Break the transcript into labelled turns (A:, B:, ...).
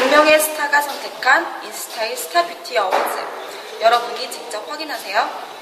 A: 100명의 스타가 선택한 인스타일 스타 뷰티 어워즈. 여러분이 직접 확인하세요.